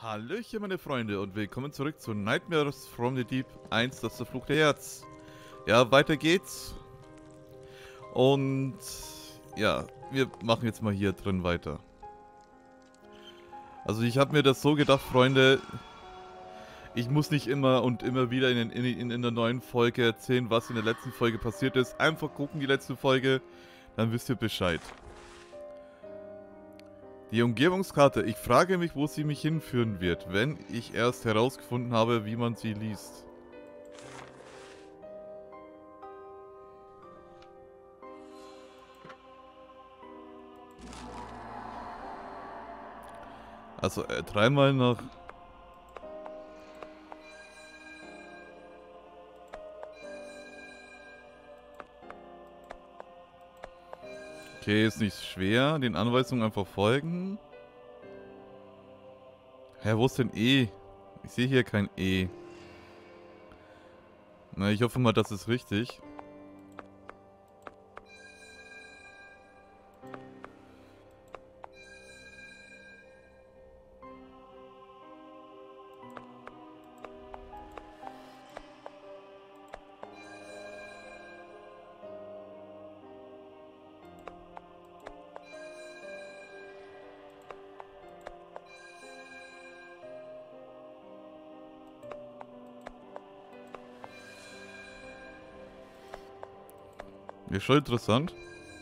Hallöchen meine Freunde und willkommen zurück zu Nightmares from the Deep 1, das verfluchte Herz. Ja, weiter geht's. Und ja, wir machen jetzt mal hier drin weiter. Also ich habe mir das so gedacht, Freunde, ich muss nicht immer und immer wieder in der neuen Folge erzählen, was in der letzten Folge passiert ist. Einfach gucken die letzte Folge, dann wisst ihr Bescheid. Die Umgebungskarte. Ich frage mich, wo sie mich hinführen wird, wenn ich erst herausgefunden habe, wie man sie liest. Also dreimal nach... Okay, ist nicht schwer. Den Anweisungen einfach folgen. Hä, wo ist denn E? Ich sehe hier kein E. Na, ich hoffe mal, das ist richtig. Ist schon interessant.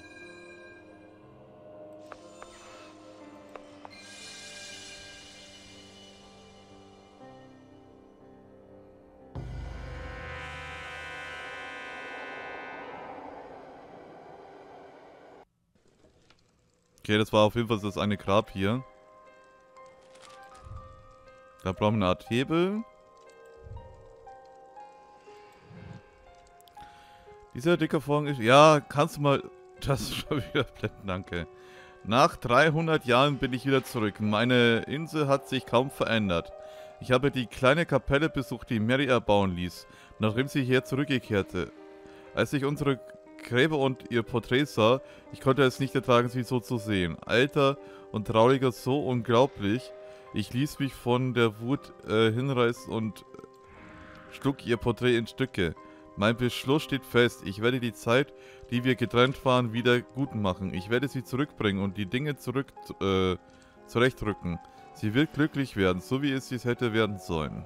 Okay, das war auf jeden Fall das eine Grab hier. Da brauchen wir eine Art Hebel. Dieser dicke Vorhang ist... Ja, kannst du mal... Das ist schon wieder blenden, danke. Nach 300 Jahren bin ich wieder zurück. Meine Insel hat sich kaum verändert. Ich habe die kleine Kapelle besucht, die Mary erbauen ließ, nachdem sie hier zurückkehrte. Als ich unsere Gräber und ihr Porträt sah, ich konnte es nicht ertragen, sie so zu sehen. Alter und trauriger, so unglaublich. Ich ließ mich von der Wut hinreißen und schlug ihr Porträt in Stücke. Mein Beschluss steht fest. Ich werde die Zeit, die wir getrennt waren, wieder gut machen. Ich werde sie zurückbringen und die Dinge zurechtrücken. Sie wird glücklich werden, so wie es hätte werden sollen.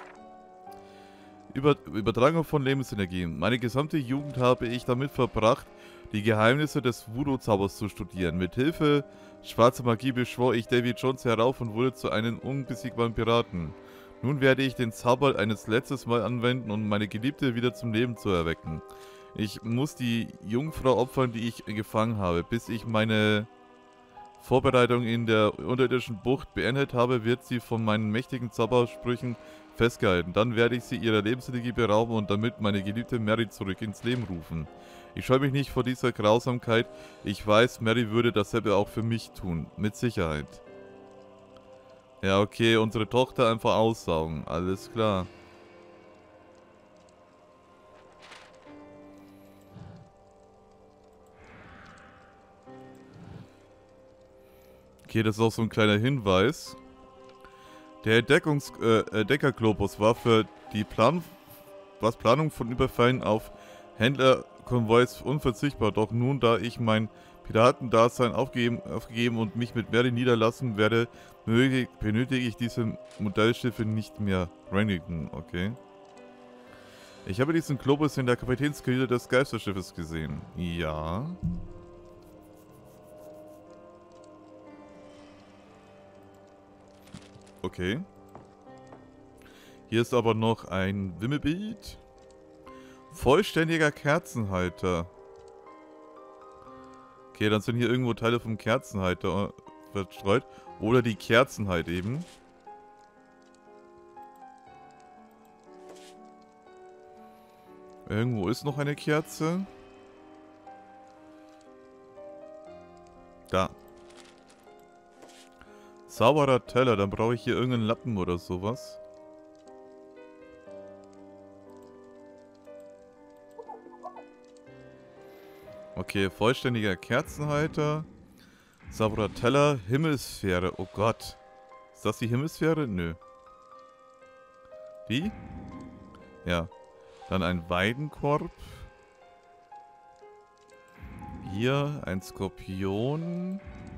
Übertragung von Lebensenergie. Meine gesamte Jugend habe ich damit verbracht, die Geheimnisse des Voodoo-Zaubers zu studieren. Mit Hilfe schwarzer Magie beschwor ich Davy Jones herauf und wurde zu einem unbesiegbaren Piraten. Nun werde ich den Zauber eines letztes Mal anwenden, um meine Geliebte wieder zum Leben zu erwecken. Ich muss die Jungfrau opfern, die ich gefangen habe. Bis ich meine Vorbereitung in der unterirdischen Bucht beendet habe, wird sie von meinen mächtigen Zaubersprüchen festgehalten. Dann werde ich sie ihrer Lebensenergie berauben und damit meine geliebte Mary zurück ins Leben rufen. Ich scheue mich nicht vor dieser Grausamkeit. Ich weiß, Mary würde dasselbe auch für mich tun. Mit Sicherheit. Ja, okay, unsere Tochter einfach aussaugen. Alles klar. Okay, das ist auch so ein kleiner Hinweis. Der Entdeckerglobus war für die Planung von Überfällen auf Händlerkonvois unverzichtbar. Doch nun, da ich mein Piratendasein aufgegeben und mich mit Mary niederlassen werde, benötige ich diese Modellschiffe nicht mehr. Rennigan, okay. Ich habe diesen Globus in der Kapitänskajüte des Geisterschiffes gesehen. Ja. Okay. Hier ist aber noch ein Wimmelbild. Vollständiger Kerzenhalter. Okay, dann sind hier irgendwo Teile vom Kerzenhalter verstreut. Oder die Kerzen halt eben. Irgendwo ist noch eine Kerze. Da. Sauberer Teller, dann brauche ich hier irgendeinen Lappen oder sowas. Okay, vollständiger Kerzenhalter. Sauberer Teller, Himmelssphäre, oh Gott. Ist das die Himmelssphäre? Nö. Die? Ja. Dann ein Weidenkorb. Hier ein Skorpion.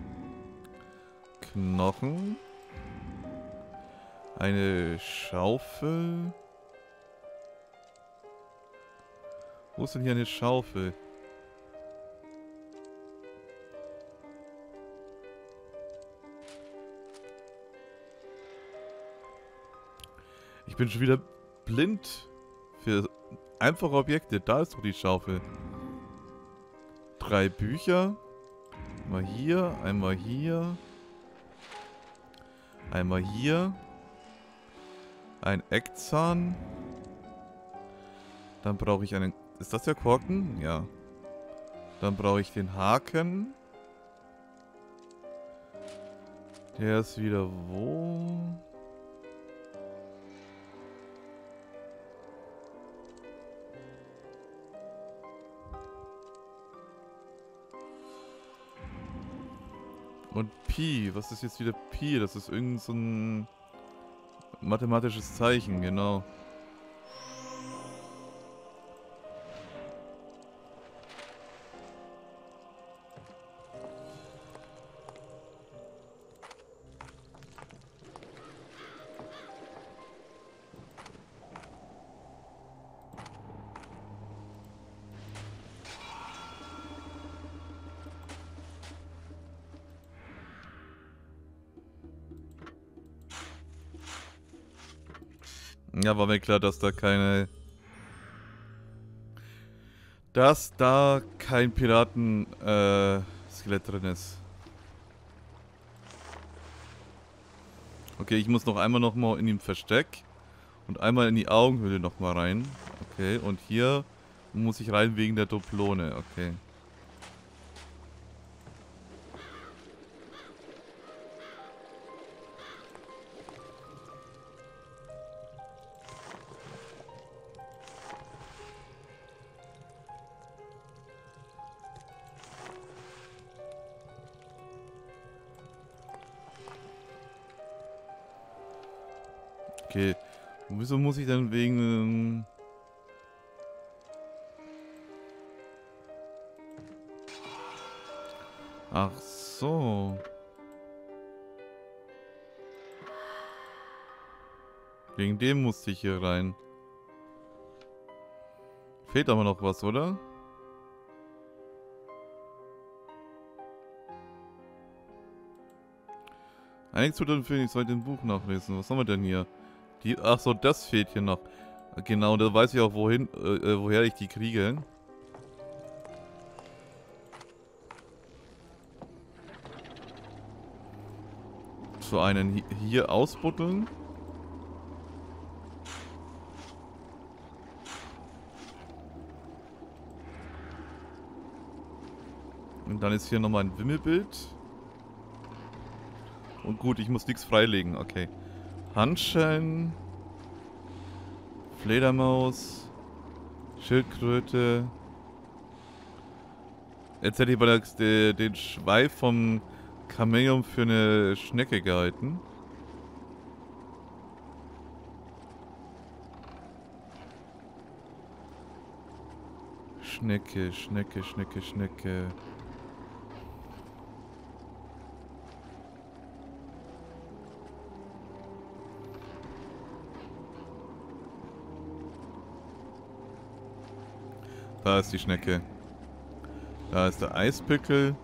Knochen. Eine Schaufel. Wo ist denn hier eine Schaufel? Ich bin schon wieder blind für einfache Objekte. Da ist doch die Schaufel. 3 Bücher. Mal hier, einmal hier. Einmal hier. Ein Eckzahn. Dann brauche ich einen... Ist das der Korken? Ja. Dann brauche ich den Haken. Der ist wieder wo? Und Pi. Was ist jetzt wieder Pi? Das ist irgend so ein mathematisches Zeichen, genau. Ja, war mir klar, dass da keine... Dass da kein Piraten-Skelett drin ist. Okay, ich muss noch mal in dem Versteck. Und einmal in die Augenhöhle noch mal rein. Okay, und hier muss ich rein wegen der Duplone. Okay. Okay. Und wieso muss ich dann wegen... Ach so. Wegen dem musste ich hier rein. Fehlt aber noch was, oder? Eigentlich tut dann fehlen, ich sollte ein Buch nachlesen. Was haben wir denn hier? Die, ach so, das fehlt hier noch. Genau, da weiß ich auch wohin, woher ich die kriege. So einen hier ausbuddeln. Und dann ist hier nochmal ein Wimmelbild. Und gut, ich muss nichts freilegen, okay. Handschellen. Fledermaus. Schildkröte. Jetzt hätte ich mal den Schweif vom Chamäleon für eine Schnecke gehalten. Schnecke, Schnecke, Schnecke, Schnecke. Da ist die Schnecke. Da ist der Eispickel.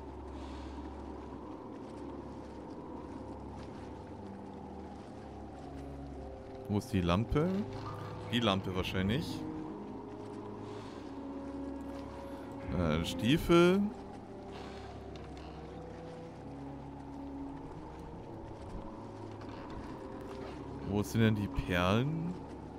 Wo ist die Lampe? Die Lampe wahrscheinlich. Stiefel. Wo sind denn die Perlen?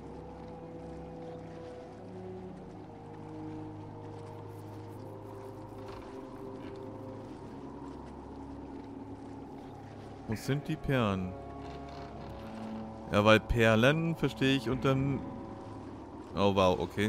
Wo sind die Perlen? Ja, weil Perlen verstehe ich unterm... Oh, wow, okay.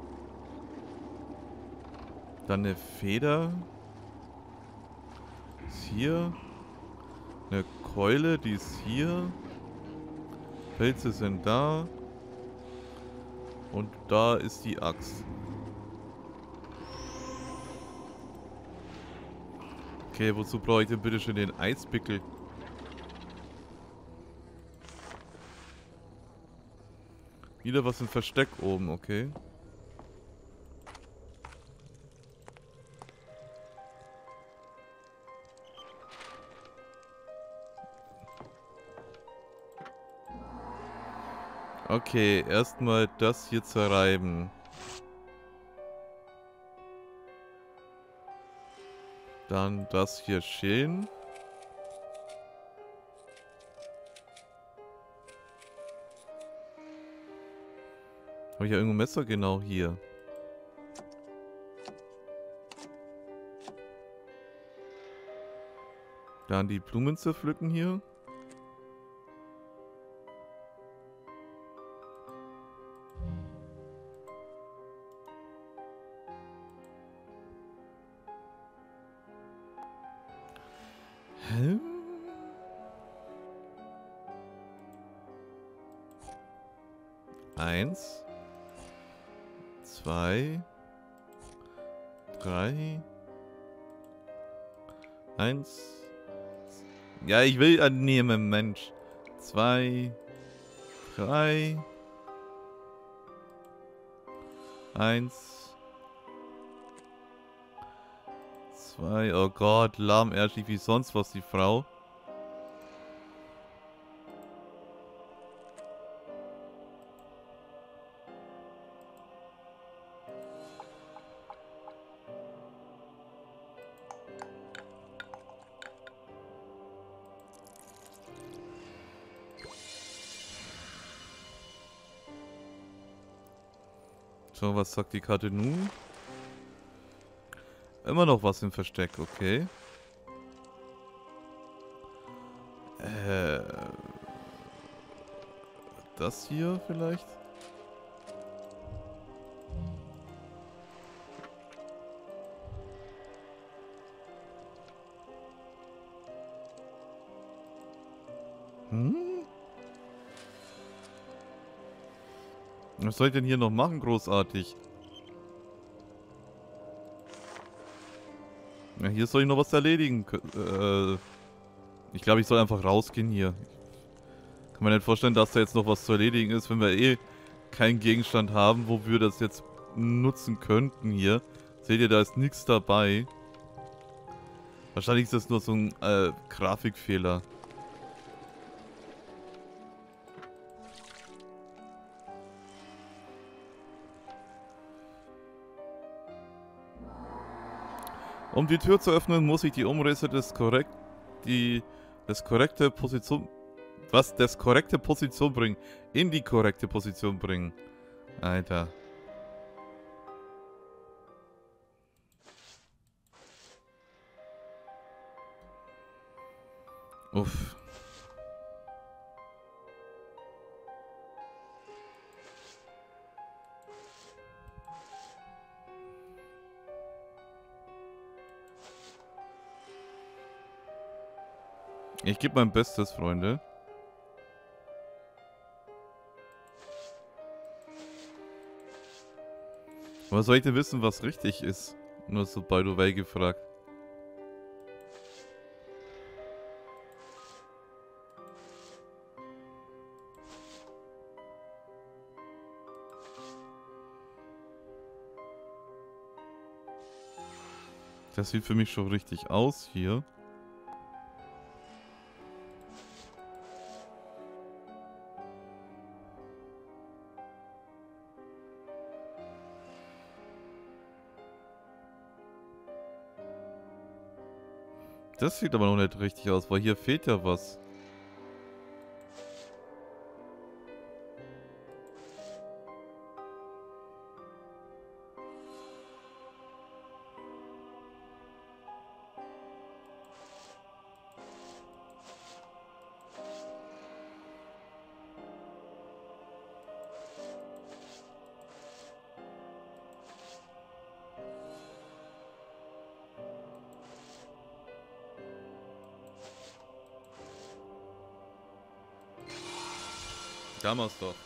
Dann eine Feder. Ist hier. Eine Keule, die ist hier. Pilze sind da. Und da ist die Axt. Okay, wozu brauche ich denn bitte schon den Eispickel? Wieder was im Versteck oben, okay. Okay, erstmal das hier zerreiben. Dann das hier schälen. Habe ich ja irgendein Messer? Genau hier. Dann die Blumen zerpflücken hier. Hä? Eins. 2. 3. 1. Ja, ich will annehmen, Mensch. 2. 3. 1. 2. Oh Gott, lahmärschig wie sonst was, die Frau. So, was sagt die Karte nun? Immer noch was im Versteck, okay. Das hier vielleicht? Was soll ich denn hier noch machen, großartig? Ja, hier soll ich noch was erledigen. Ich glaube, ich soll einfach rausgehen hier. Kann man nicht vorstellen, dass da jetzt noch was zu erledigen ist, wenn wir eh keinen Gegenstand haben, wo wir das jetzt nutzen könnten hier. Seht ihr, da ist nichts dabei. Wahrscheinlich ist das nur so ein Grafikfehler. Um die Tür zu öffnen, muss ich die Umrisse das korrekte Position bringen. In die korrekte Position bringen. Alter. Uff. Ich gebe mein Bestes, Freunde. Aber soll ich denn wissen, was richtig ist? Nur so by the way gefragt. Das sieht für mich schon richtig aus hier. Das sieht aber noch nicht richtig aus, weil hier fehlt ja was. Gammersdorf.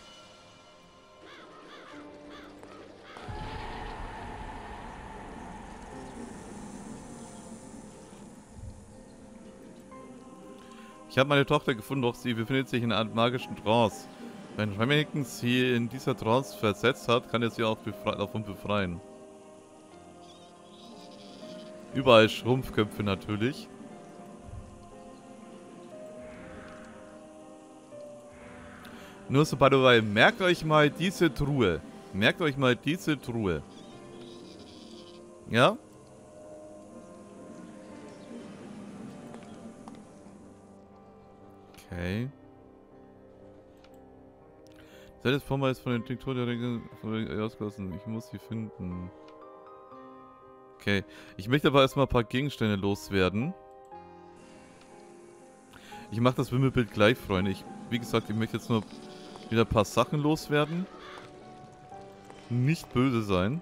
Ich habe meine Tochter gefunden, doch sie befindet sich in einer magischen Trance. Wenn Remington sie in dieser Trance versetzt hat, kann er sie auch davon befreien. Überall Schrumpfköpfe natürlich. Nur so by the way, merkt euch mal diese Truhe. Merkt euch mal diese Truhe. Ja? Okay. Seit des Vormals von den Tinktur der Ringe ausgelassen. Ich muss sie finden. Okay. Ich möchte aber erstmal ein paar Gegenstände loswerden. Ich mache das Wimmelbild gleich, Freunde. Wie gesagt, ich möchte jetzt nur wieder ein paar Sachen loswerden. Nicht böse sein.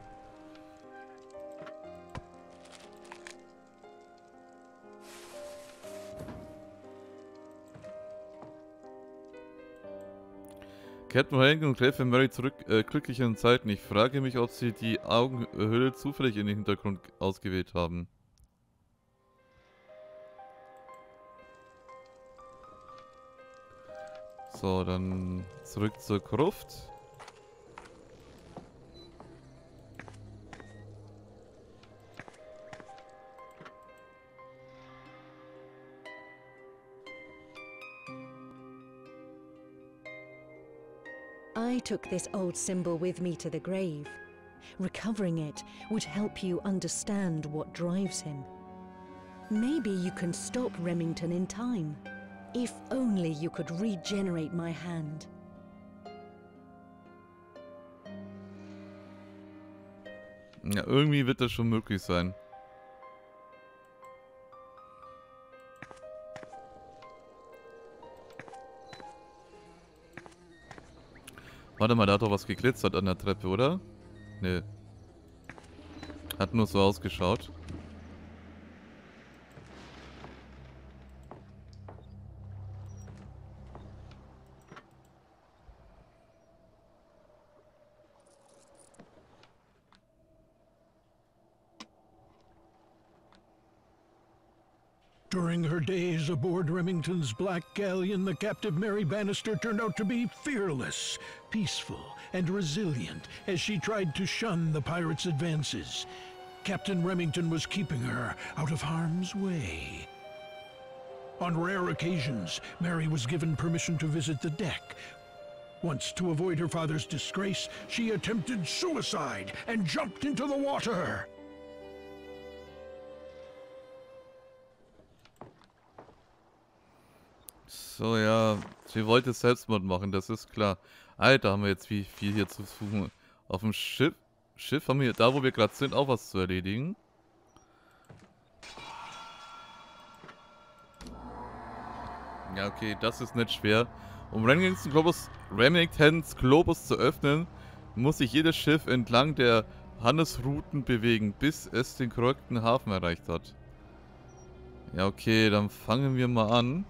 Captain Rankin und helfen Mary zurück glücklichen Zeiten. Ich frage mich, ob sie die Augenhöhle zufällig in den Hintergrund ausgewählt haben. So, dann zurück zur Gruft. I took this old symbol with me to the grave. Recovering it would help you understand what drives him. Maybe you can stop Remington in time. If only you could regenerate my hand. Ja, irgendwie wird das schon möglich sein. Warte mal, da hat doch was geglitzert an der Treppe, oder? Nee. Hat nur so ausgeschaut. During her days aboard Remington's Black Galleon, the captive Mary Bannister turned out to be fearless, peaceful, and resilient as she tried to shun the pirates' advances. Captain Remington was keeping her out of harm's way. On rare occasions, Mary was given permission to visit the deck. Once, to avoid her father's disgrace, she attempted suicide and jumped into the water. So, ja. Sie wollte Selbstmord machen, das ist klar. Alter, haben wir jetzt wie viel hier zu suchen. Auf dem Schiff. Schiff haben wir, da wo wir gerade sind, auch was zu erledigen. Ja, okay, das ist nicht schwer. Um Remingtons Globus zu öffnen, muss sich jedes Schiff entlang der Hannesrouten bewegen, bis es den korrekten Hafen erreicht hat. Ja, okay, dann fangen wir mal an.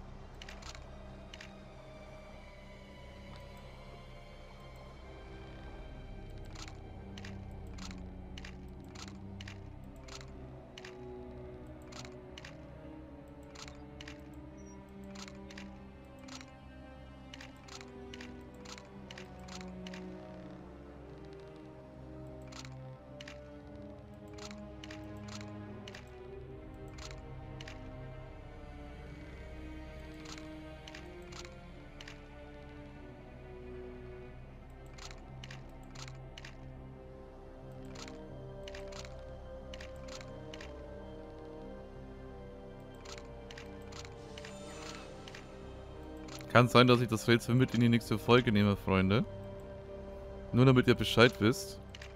Kann sein, dass ich das Rätsel mit in die nächste Folge nehme, Freunde. Nur damit ihr Bescheid wisst.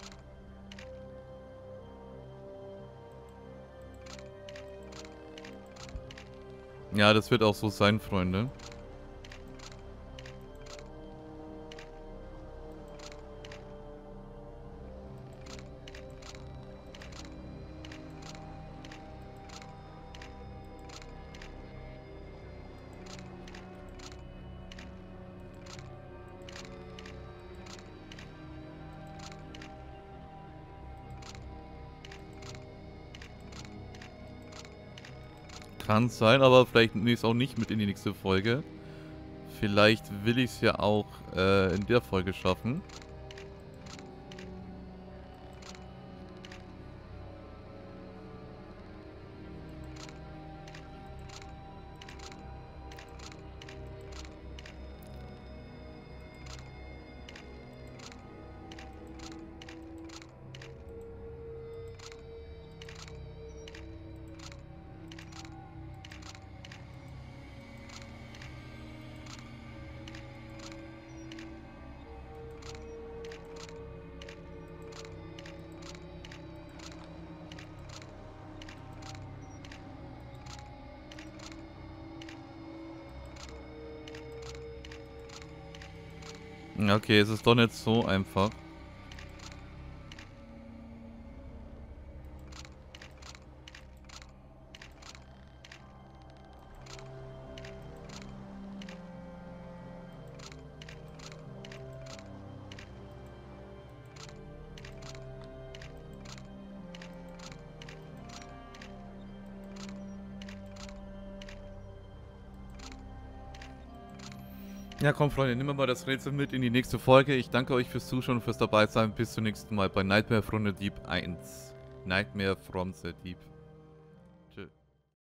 Ja, das wird auch so sein, Freunde. Kann sein, aber vielleicht nehme ich es auch nicht mit in die nächste Folge. Vielleicht will ich es ja auch in der Folge schaffen. Okay, es ist doch nicht so einfach. Ja, komm, Freunde, nehmen wir mal das Rätsel mit in die nächste Folge. Ich danke euch fürs Zuschauen und fürs Dabeisein. Bis zum nächsten Mal bei Nightmare from the Deep 1. Nightmare from the Deep.